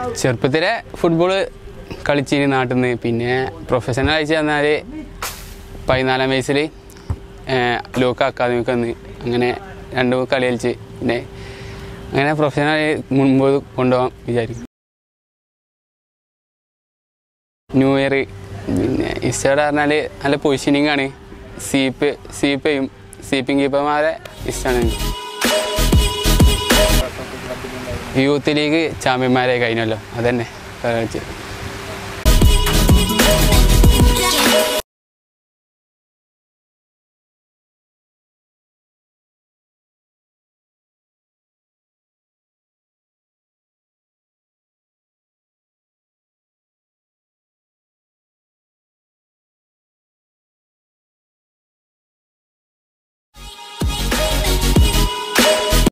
ചെറുപ്പത്തിലെ ഫുട്ബോൾ കളിച്ചിന് നാട്ടിൽ നിന്ന്. പിന്നെ പ്രൊഫഷണൽ അയച്ചു തന്നാൽ 14 വയസ്സിൽ ലോക്ക് അക്കാദമിക്ക് വന്ന് അങ്ങനെ 2 കളി കളിച്ച് പിന്നെ അങ്ങനെ പ്രൊഫഷണൽ മുൻപ് കൊണ്ടുപോകാൻ വിചാരിക്കും. ന്യൂ ഇയർ പിന്നെ ഇഷ്ടം പറഞ്ഞാൽ നല്ല പൊസിഷനിങ് ആണ്. സീപ്പയും സീപ്പിംഗ് കീപ്പർമാരെ ഇഷ്ടമാണ്. യൂത്ത് ലീഗ് ചാമ്പ്യന്മാരെ കഴിഞ്ഞല്ലോ, അതന്നെ കളിച്ച്.